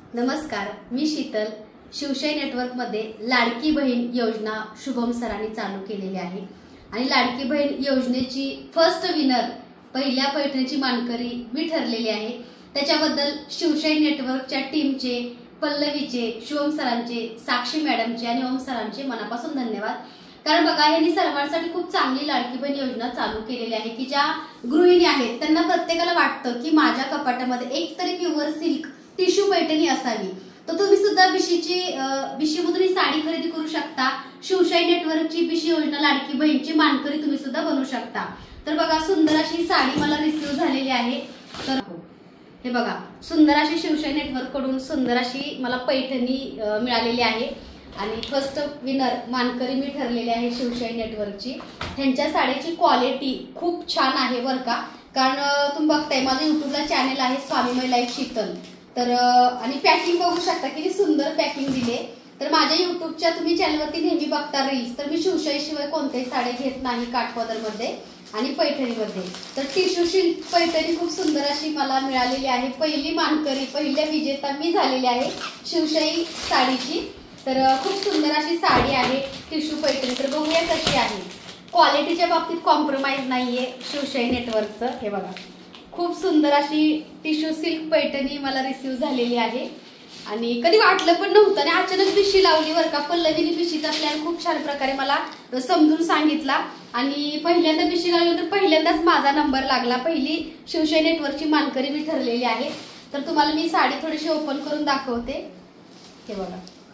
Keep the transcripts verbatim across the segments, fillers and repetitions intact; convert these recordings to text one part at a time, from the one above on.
नमस्कार, मी शीतल. शिवशाही नेटवर्क मध्ये लाडकी बहीण योजना शुभम सरांनी चालू केलेली आहे आणि लाडकी बहीण योजनेची फर्स्ट विनर पहिल्या पैठणीची मानकरी मी ठरलेली आहे. त्याच्याबद्दल शिवशाही नेटवर्कच्या टीमचे, पल्लवीचे, शुभम सरांचे, साक्षी मॅडमचे आणि ओम सरांचे मनापासून धन्यवाद. कारण बघा, यांनी सर्वांसाठी खूप चांगली लाडकी बहीण योजना चालू केलेली आहे की ज्या गृहिणी आहेत त्यांना प्रत्येकाला वाटतं की माझ्या कपाटामध्ये एक तरी प्युअर सिल्क टिश्यू पैठणी असावी. तर तुम्ही सुद्धा बिशीची बिशीमधून ही साडी खरेदी करू शकता. शिवशाही नेटवर्कची बिशी योजना लाडकी बहीणची मानकरी तुम्ही सुद्धा बनू शकता. तर बघा, सुंदर अशी साडी मला रिसीव्ह झालेली आहे. तर हे बघा, सुंदर अशी शिवशाही नेटवर्क कडून सुंदर अशी मला पैठणी मिळालेली आहे आणि फर्स्ट विनर मानकरी मी ठरलेली आहे शिवशाही नेटवर्कची. ह्यांच्या साडीची क्वालिटी खूप छान आहे बरं का. कारण तुम्ही बघताय माझं युट्यूबला चॅनल आहे स्वामीमय लाईफ शीतल. तर आणि पॅकिंग बघू शकता किती सुंदर पॅकिंग दिले. तर माझ्या युट्यूबच्या तुम्ही चॅनलवरती नेहमी बघता रील्स. तर मी शिवशाही शिवाय कोणत्याही साड्या घेत नाही काठपदरमध्ये आणि पैठणीमध्ये. तर टिश्यू सिल्क पैठणी खूप सुंदर अशी मला मिळालेली आहे. पहिली मानकरी, पहिल्या विजेता मी झालेली आहे शिवशाही साडीची. तर खूप सुंदर अशी साडी आहे टिश्यू पैठणी. तर बघूया कशी आहे. क्वालिटीच्या बाबतीत कॉम्प्रोमाइज नाहीये शिवशाही नेटवर्कचं. हे बघा, खूप सुंदर अशी टिश्यू सिल्क पैठणी मला रिसीव्ह झालेली आहे आणि कधी वाटलं पण नव्हतं आणि अचानक बिशी लावली बरं का. पल्लवीने बिशीचा प्लॅन खूप छान प्रकारे मला समजून सांगितला आणि पहिल्यांदा बिशी लावली तर पहिल्यांदाच माझा नंबर लागला. पहिली शिवशाही नेटवर्कची मानकरी मी ठरलेली आहे. तर तुम्हाला मी साडी थोडीशी ओपन करून दाखवते. हे बघा,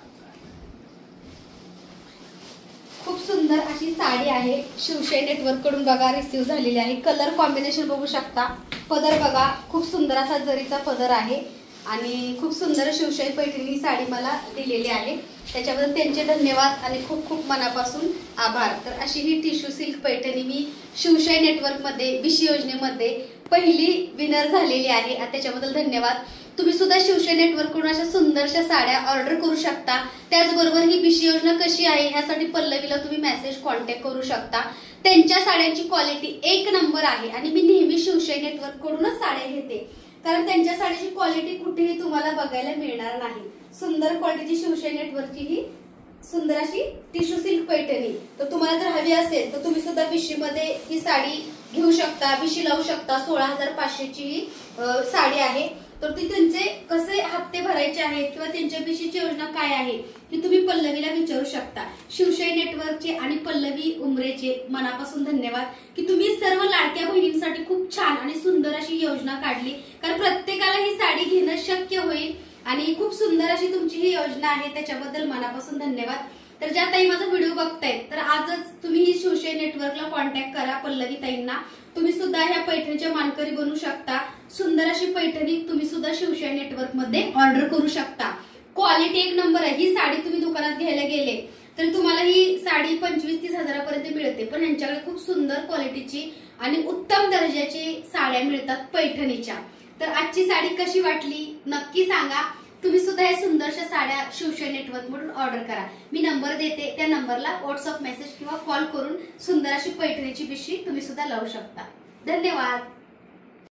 खूप सुंदर अशी साडी आहे शिवशाही नेटवर्क कडून बघा रिसीव्ह झालेली आहे. कलर कॉम्बिनेशन बघू शकता. पदर बघा, खूप सुंदर असा जरीचा पदर आहे आणि खूप सुंदर शिवशाही पैठणी साडी मला दिलेली आहे. त्याच्याबद्दल त्यांचे धन्यवाद आणि खूप खूप मनापासून आभार. तर अशी ही टिश्यू सिल्क पैठणी मी शिवशाही नेटवर्क मध्ये बिशी योजनेमध्ये पहिली विनर झालेली आहे. त्याच्याबद्दल धन्यवाद. तुम्ही सुद्धा शिवशाही नेटवर्क कडून अशा सुंदरशा साड्या ऑर्डर करू शकता. त्याचबरोबर ही बिशी योजना कशी आहे ह्यासाठी पल्लवीला तुम्ही मेसेज कॉन्टॅक्ट करू शकता. त्यांच्या साड्यांची क्वालिटी एक नंबर आहे आणि मी नेहमी शिवशाही नेटवर्क कडूनच साड्या घेते. कारण त्यांच्या साडीची क्वालिटी कुठेही तुम्हाला बघायला मिळणार नाही. सुंदर क्वालिटीची शिवशाही नेटवर्कची ही सुंदर अशी टिश्यू सिल्क पैठणी. तर तुम्हाला जर हवी असेल तर तुम्ही सुद्धा बिशीमध्ये ही साडी घेऊ शकता, बिशी लावू शकता. सोळा हजार पाचशेची ही साडी आहे. तर ती त्यांचे कसे हप्ते भरायचे आहेत किंवा त्यांच्या बिशीची योजना काय आहे ही तुम्ही पल्लवीला विचारू शकता. शिवशाही नेटवर्कचे आणि पल्लवी उमरेचे मनापासून धन्यवाद की तुम्ही सर्व लाडक्या बहिणींसाठी खूप छान आणि सुंदर अशी योजना काढली. कारण प्रत्येकाला ही साडी घेणं शक्य होईल आणि खूप सुंदर अशी तुमची ही योजना आहे. त्याच्याबद्दल मनापासून धन्यवाद. तर ज्या ताई माझा व्हिडिओ बघतायत तर आजच तुम्ही ही शिवशाही नेटवर्कला कॉन्टॅक्ट करा पल्लवी ताईंना. तुम्ही सुद्धा ह्या पैठणीच्या मानकरी बनू शकता. सुंदर अशी पैठणी तुम्ही सुद्धा शिवशाही नेटवर्क मध्ये ऑर्डर करू शकता. क्वालिटी एक नंबर आहे. ही साडी तुम्ही दुकानात घ्यायला गेले तर तुम्हाला ही साडी पंचवीस तीस हजारापर्यंत मिळते. पण ह्यांच्याकडे खूप सुंदर क्वालिटीची आणि उत्तम दर्जाची साड्या मिळतात पैठणीच्या. तर आजची साडी कशी वाटली नक्की सांगा. तुम्ही सुद्धा या सुंदरशा साड्या शिवशाही नेटवर्क मधून ऑर्डर करा. मी नंबर देते, त्या नंबरला व्हॉट्सअप मेसेज किंवा कॉल करून सुंदर अशी पैठणीची बिशी तुम्ही सुद्धा लावू शकता. धन्यवाद.